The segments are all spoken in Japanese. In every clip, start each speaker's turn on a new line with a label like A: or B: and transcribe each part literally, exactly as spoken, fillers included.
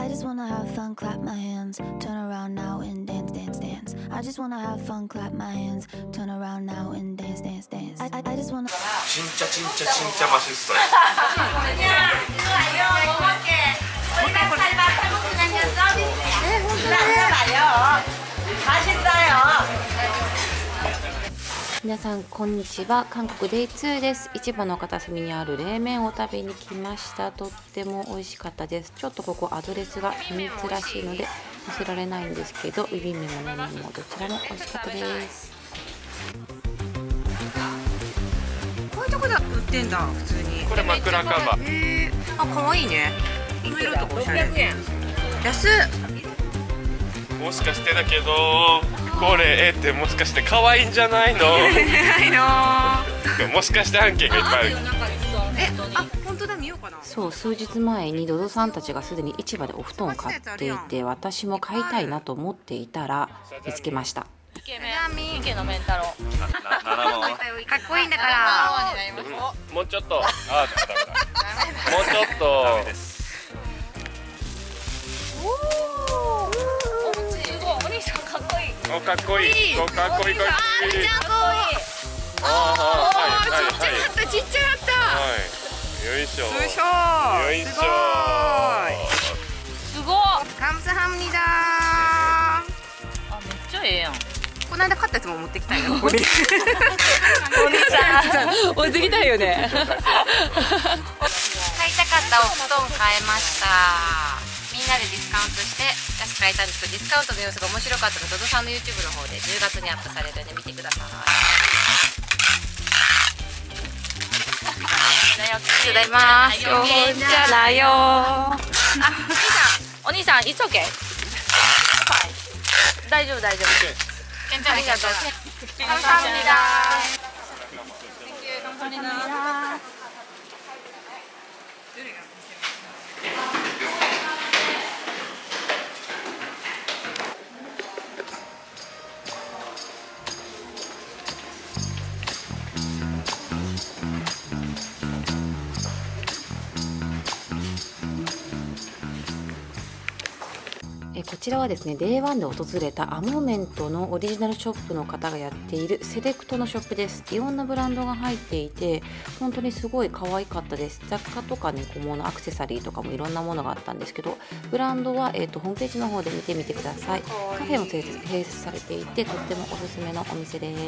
A: I just wanna have fun, clap my hands, turn around now and dance, dance, dance. I just wanna have fun, clap my hands, turn around now and dance, dance, dance. I, I, I just wanna.
B: 진짜 진짜 진짜 맛있어요.
C: 皆さんこんにちは。韓国デイツーです。市場の片隅にある冷麺を食べに来ました。とっても美味しかったです。ちょっとここアドレスが秘密らしいので載せられないんですけど、ビビン麺も冷麺もどちらも美味しかったです。
D: こういうとこで売ってんだ、普通に。
B: これ枕カバー。
D: へえ、あ、可愛いね。色とかおしゃれ。ろっぴゃくえん。安っ。
B: もしかしてだけど、これえってもしかして可愛いんじゃないの？
D: ないの。
B: もしかして案件がいっぱいある。
D: え、あ、本当だ、見ようかな。
C: そう、数日前にドドさんたちがすでに市場でお布団を買っていて、私も買いたいなと思っていたら見つけました。
E: 池のメンタロ
D: かっこいいんだから。
B: もうちょっと。あ、ダメだ。もうちょっと。ダメです。お、かっこいい。かっこいい。かっこいい。
D: あ、ちっちゃかった。ちっちゃかった。
B: よいしょ。
D: よいしょ。
B: よいしょ。
E: すごい。
D: カムサハムニダー。
E: あ、めっちゃええやん。
D: この間買ったやつも持ってきたいな、ここで。
E: お兄さん、持ってきたいよね。
D: 買いたかったお布団買えました。みんなでディスカウントして安く買えたんですけど、ディスカウントの様子が面白かったので、ドドさんの ユーチューブ の方でじゅうがつにアップされるので見てください。
E: ただいま。じゃなよ。あ、お兄さん、お兄さん、いつオッケー。大丈夫、大丈夫。ありがとう。감사합니다。
C: えこちらはですね、デイワンで訪れたアモメントのオリジナルショップの方がやっているセレクトのショップです。いろんなブランドが入っていて、本当にすごい可愛かったです。雑貨とかね、小物、アクセサリーとかもいろんなものがあったんですけど、ブランドは、えーと、ホームページの方で見てみてください。カフェも併設されていて、とってもおすすめのお店です。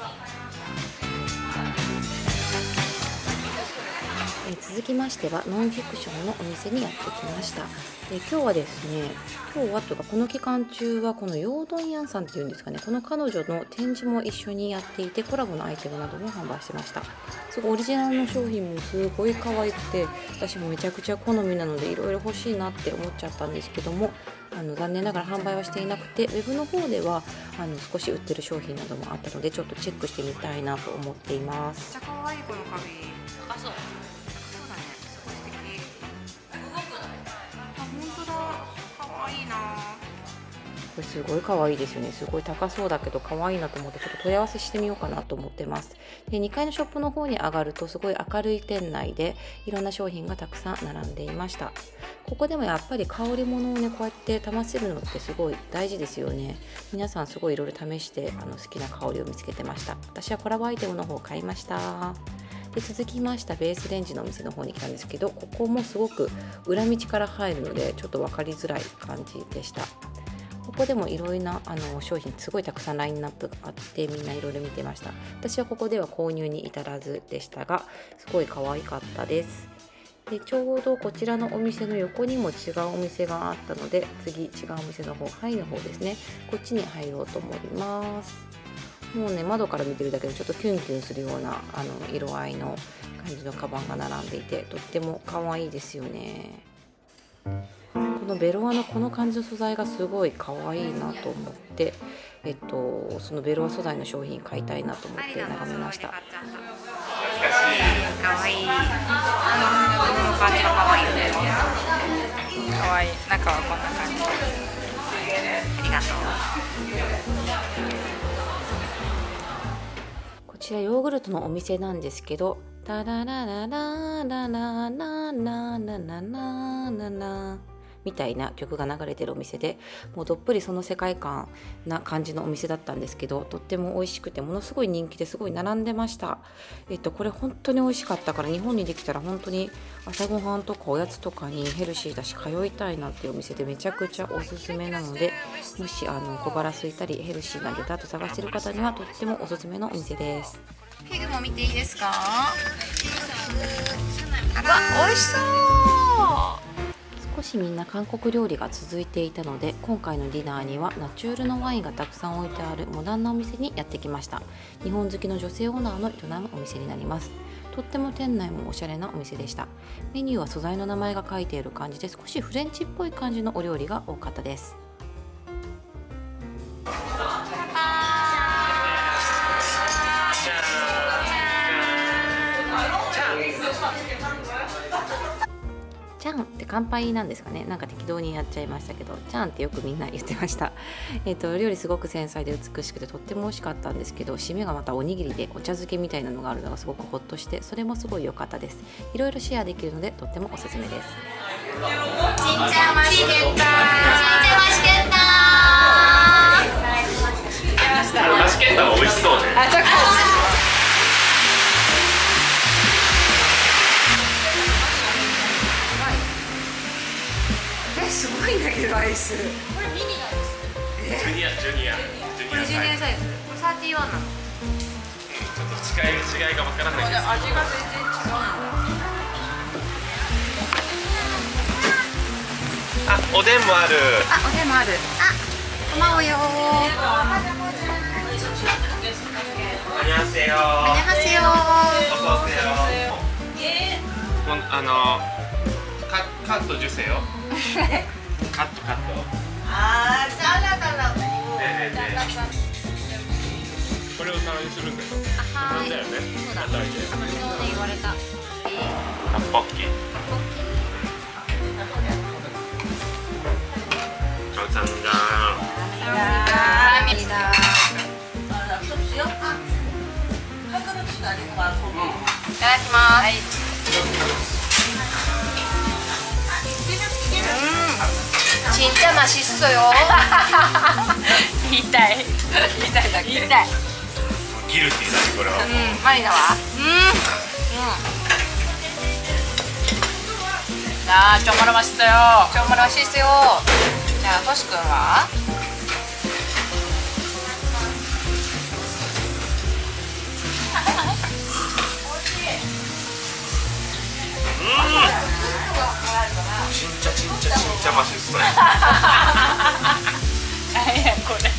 C: え続きましてはノンフィクションのお店にやってきました。で今日はですね、今日はというかこの期間中はこのヨードンヤンさんっていうんですかね、この彼女の展示も一緒にやっていて、コラボのアイテムなども販売してました。すごいオリジナルの商品もすごい可愛くて、私もめちゃくちゃ好みなのでいろいろ欲しいなって思っちゃったんですけども、あの残念ながら販売はしていなくて、ウェブの方ではあの少し売ってる商品などもあったので、ちょっとチェックしてみたいなと思っています。
D: めっちゃ可愛いこの髪。
E: あ、そう。
D: いいな。
C: これすごい可愛いですよね。すごい高そうだけど可愛いなと思って、ちょっと問い合わせしてみようかなと思ってます。でにかいのショップの方に上がるとすごい明るい店内でいろんな商品がたくさん並んでいました。ここでもやっぱり香り物をね、こうやって試せるのってすごい大事ですよね。皆さんすごいいろいろ試してあの好きな香りを見つけてました。私はコラボアイテムの方を買いました。で続きましたベースレンジのお店の方に来たんですけど、ここもすごく裏道から入るのでちょっと分かりづらい感じでした。ここでもいろいろなあの商品すごいたくさんラインナップがあって、みんないろいろ見てました。私はここでは購入に至らずでしたが、すごい可愛かったです。でちょうどこちらのお店の横にも違うお店があったので、次違うお店の方、ハイの方ですね、こっちに入ろうと思います。もうね、窓から見てるだけでちょっとキュンキュンするようなあの色合いの感じのカバンが並んでいて、とっても可愛いですよね。このベロアのこの感じの素材がすごい可愛いなと思って、えっと、そのベロア素材の商品買いたいなと思って眺めました。
D: 可愛い。この感じが可愛いよね。可愛い。中はこんな感じ。ありがとう。
C: こちらヨーグルトのお店なんですけど、タラララララララララララララみたいな曲が流れてるお店で、もうどっぷりその世界観な感じのお店だったんですけど、とっても美味しくてものすごい人気ですごい並んでました。えっとこれ本当に美味しかったから、日本にできたら本当に朝ごはんとかおやつとかにヘルシーだし通いたいなっていうお店で、めちゃくちゃおすすめなので、もしあの小腹空いたりヘルシーなデザート探してる方にはとってもおすすめのお店です。
E: フィグも見ていいですか？わ、美味しそう。
C: 少しみんな韓国料理が続いていたので、今回のディナーにはナチュールのワインがたくさん置いてあるモダンなお店にやってきました。日本好きの女性オーナーの営むお店になります。とっても店内もおしゃれなお店でした。メニューは素材の名前が書いている感じで、少しフレンチっぽい感じのお料理が多かったです。チャンって乾杯なんですかね、なんか適当にやっちゃいましたけど、チャンってよくみんな言ってました。えっと料理すごく繊細で美しくてとっても美味しかったんですけど、締めがまたおにぎりでお茶漬けみたいなのがあるのがすごくホッとして、それもすごい良かったです。いろいろシェアできるのでとってもおすすめです。
E: ちんちゃましけった。ちんちゃましけった。
B: マシケッタは美味しそうね。
E: あ、ちょっと。すごいんだけどアイス。これミニなんです。
B: ジュニアジュニア
E: これジュニアサイズ。これサーティワンなの。
B: ちょっと違い違いがわからないです。
E: 味が全然違うんだ。
B: あ、おでんもある。
E: あ、おでんもある。あ、卵よー。
B: こんにちは。
E: こんにちは。
B: おそうせよ。こんあのカカット受精よ。カットカット。
E: あー、サラダだ。
B: ねえねえねえ。これを皿にするんだよ。
D: あ、はーい。
B: だよね。
D: そうだ。
B: 働いて。
D: そうね、言われた。
B: タッポッキ。감사합니다。
D: いただきます。진짜 맛있어요. 言いたい。言いたいだけ。言いたい。
B: ギルティーだねこれは。
D: うん、マリナは。うん。うん。아, 정말 맛있어요. 정말 맛있어요. 자, 토시君は?
B: 진짜 진짜 진짜 맛있어요.
D: 아니야, 그래.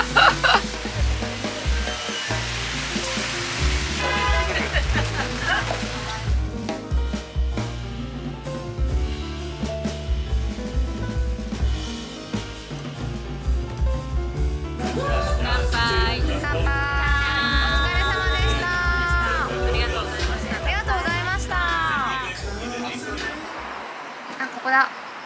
D: 아, ここだ。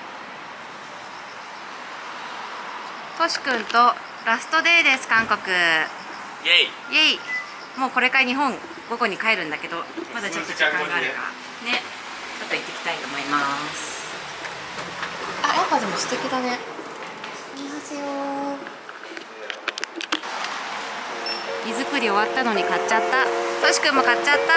D: トシ君とラストデーです、韓国。
B: イエイ。
D: イエイ。もうこれから日本午後に帰るんだけど、まだちょっと時間があるからね、ちょっと行ってきたいと思います。あ、やっぱでも素敵だね。こんにちは。荷造り終わったのに買っちゃった。トシ君も買っちゃった。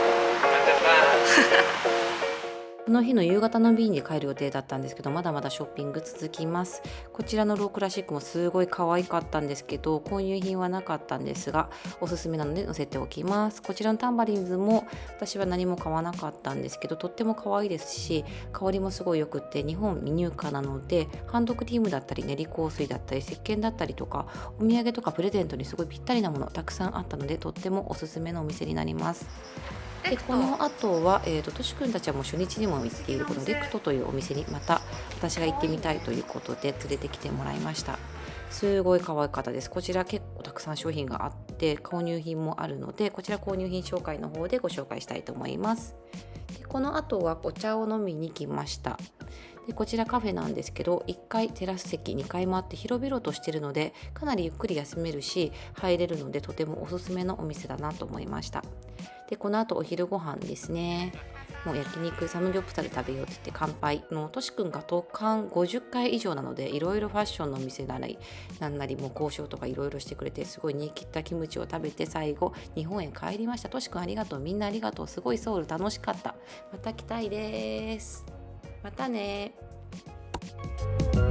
C: この日の夕方の便に帰る予定だったんですけど、まだまだショッピング続きます。こちらのロークラシックもすごい可愛かったんですけど、購入品はなかったんですが、おすすめなので載せておきます。こちらのタンバリンズも私は何も買わなかったんですけど、とっても可愛いですし、香りもすごいよくって、日本未入荷なので、ハンドクリームだったり練り香水だったり石鹸だったりとか、お土産とかプレゼントにすごいぴったりなものたくさんあったので、とってもおすすめのお店になります。でこの後は、えーと、としくんたちはもう初日にも行っているこのレクトというお店にまた私が行ってみたいということで連れてきてもらいました。すごい可愛かったです。こちら結構たくさん商品があって購入品もあるので、こちら購入品紹介の方でご紹介したいと思います。でこの後はお茶を飲みに来ました。でこちらカフェなんですけど、いっかいテラス席にかいもあって広々としてるので、かなりゆっくり休めるし入れるので、とてもおすすめのお店だなと思いました。でこの後お昼ご飯ですね。 もう焼肉サムギョプサル食べようって言って乾杯のとしくんが渡韓ごじゅっかい以上なので、いろいろファッションのお店なりなんなりもう交渉とかいろいろしてくれて、すごい煮切ったキムチを食べて最後日本へ帰りました。としくんありがとう、みんなありがとう、すごいソウル楽しかった、また来たいです、またね。